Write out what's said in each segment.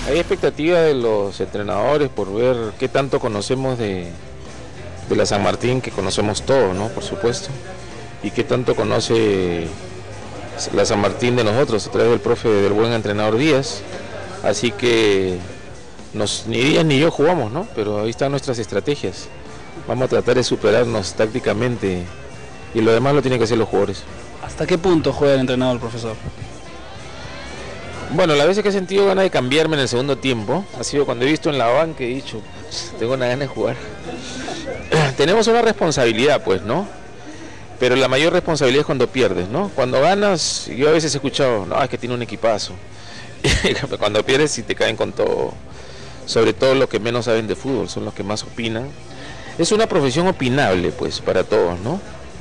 Hay expectativa de los entrenadores por ver qué tanto conocemos de la San Martín, que conocemos todo, ¿no? Por supuesto, y qué tanto conoce la San Martín de nosotros a través del profe, del buen entrenador Díaz. Así que ni Díaz ni yo jugamos, ¿no? Pero ahí están nuestras estrategias. Vamos a tratar de superarnos tácticamente y lo demás lo tienen que hacer los jugadores. ¿Hasta qué punto juega el entrenador, profesor? Bueno, la vez que he sentido ganas de cambiarme en el segundo tiempo ha sido cuando he visto en la banca y he dicho, tengo una gana de jugar. Tenemos una responsabilidad, pues, ¿no? Pero la mayor responsabilidad es cuando pierdes, ¿no? Cuando ganas, yo a veces he escuchado, no, es que tiene un equipazo. Cuando pierdes sí te caen con todo, sobre todo los que menos saben de fútbol, son los que más opinan. Es una profesión opinable, pues, para todos, ¿no?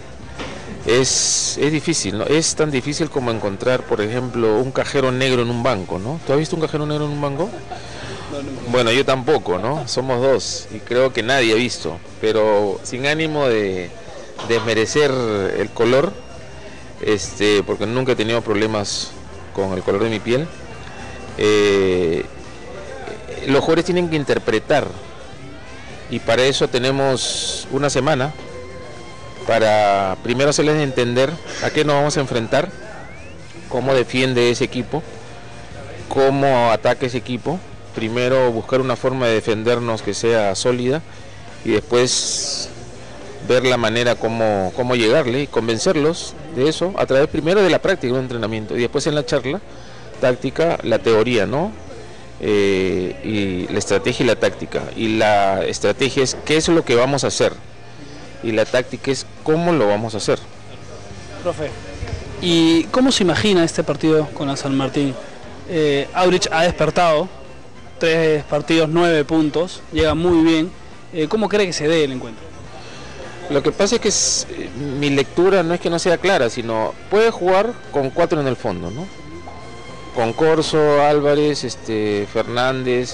Es difícil, ¿no? Es tan difícil como encontrar, por ejemplo, un cajero negro en un banco, ¿no? ¿Tú has visto un cajero negro en un banco? Bueno, yo tampoco, ¿no? Somos dos y creo que nadie ha visto, pero sin ánimo de desmerecer el color, porque nunca he tenido problemas con el color de mi piel. Los jugadores tienen que interpretar y para eso tenemos una semana para primero hacerles entender a qué nos vamos a enfrentar, cómo defiende ese equipo, cómo ataca ese equipo. Primero buscar una forma de defendernos que sea sólida y después ver la manera cómo llegarle y convencerlos de eso a través primero de la práctica de un entrenamiento y después en la charla táctica, la teoría, ¿no? Y la estrategia y la táctica. Y la estrategia es qué es lo que vamos a hacer y la táctica es cómo lo vamos a hacer. Profe, ¿y cómo se imagina este partido con la San Martín? Aurich ha despertado, 3 partidos, 9 puntos, llega muy bien. ¿Cómo cree que se dé el encuentro? Lo que pasa es que mi lectura no es que no sea clara, sino puede jugar con 4 en el fondo, ¿no? Con Corso, Álvarez, Fernández,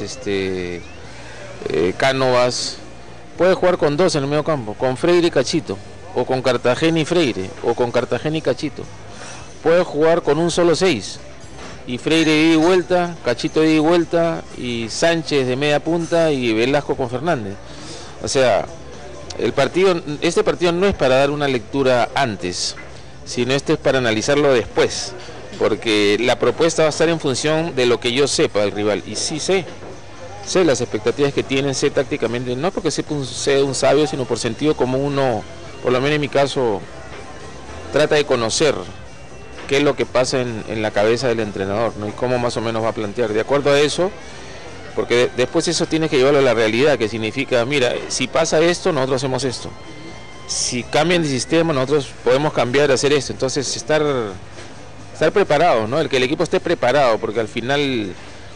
Cánovas. Puede jugar con 2 en el medio campo, con Freire y Cachito, o con Cartagena y Freire, o con Cartagena y Cachito. Puede jugar con un solo 6, y Freire de ida y vuelta, Cachito de ida y vuelta, y Sánchez de media punta, y Velasco con Fernández. O sea, este partido no es para dar una lectura antes, sino es para analizarlo después, porque la propuesta va a estar en función de lo que yo sepa del rival, y sí sé las expectativas que tienen, sé tácticamente, no porque sea un sabio, sino por sentido común uno, por lo menos en mi caso, trata de conocer qué es lo que pasa en la cabeza del entrenador, ¿no? Y cómo más o menos va a plantear, de acuerdo a eso, porque después eso tienes que llevarlo a la realidad, que significa, mira, si pasa esto, nosotros hacemos esto, si cambian de sistema, nosotros podemos cambiar, hacer esto, entonces estar preparado, ¿no? Que el equipo esté preparado, porque al final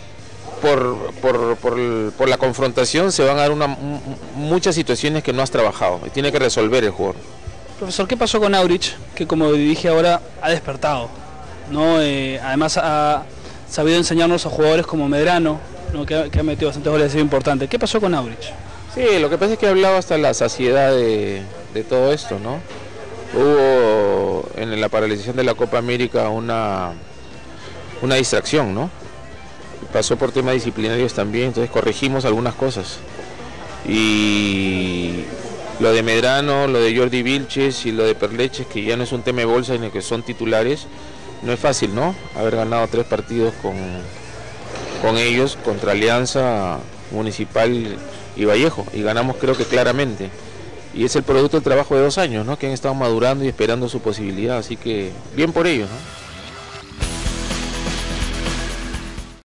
por la confrontación se van a dar muchas situaciones que no has trabajado y tiene que resolver el jugador. Profesor, ¿qué pasó con Aurich? Que como dije ahora, ha despertado, ¿no? Además ha sabido enseñarnos a jugadores como Medrano, ¿no? que ha metido bastante goles, ha sido importante. ¿Qué pasó con Aurich? Sí, lo que pasa es que he hablado hasta la saciedad de todo esto, ¿no? Hubo en la paralización de la Copa América una distracción, ¿no? Pasó por temas disciplinarios también, entonces corregimos algunas cosas. Y lo de Medrano, lo de Jordi Vilches y lo de Perleches, que ya no es un tema de bolsa, sino que son titulares, no es fácil, ¿no? Haber ganado 3 partidos con ellos, contra Alianza, Municipal y Vallejo, y ganamos creo que claramente. Y es el producto del trabajo de 2 años, ¿no? Que han estado madurando y esperando su posibilidad, así que bien por ellos, ¿no?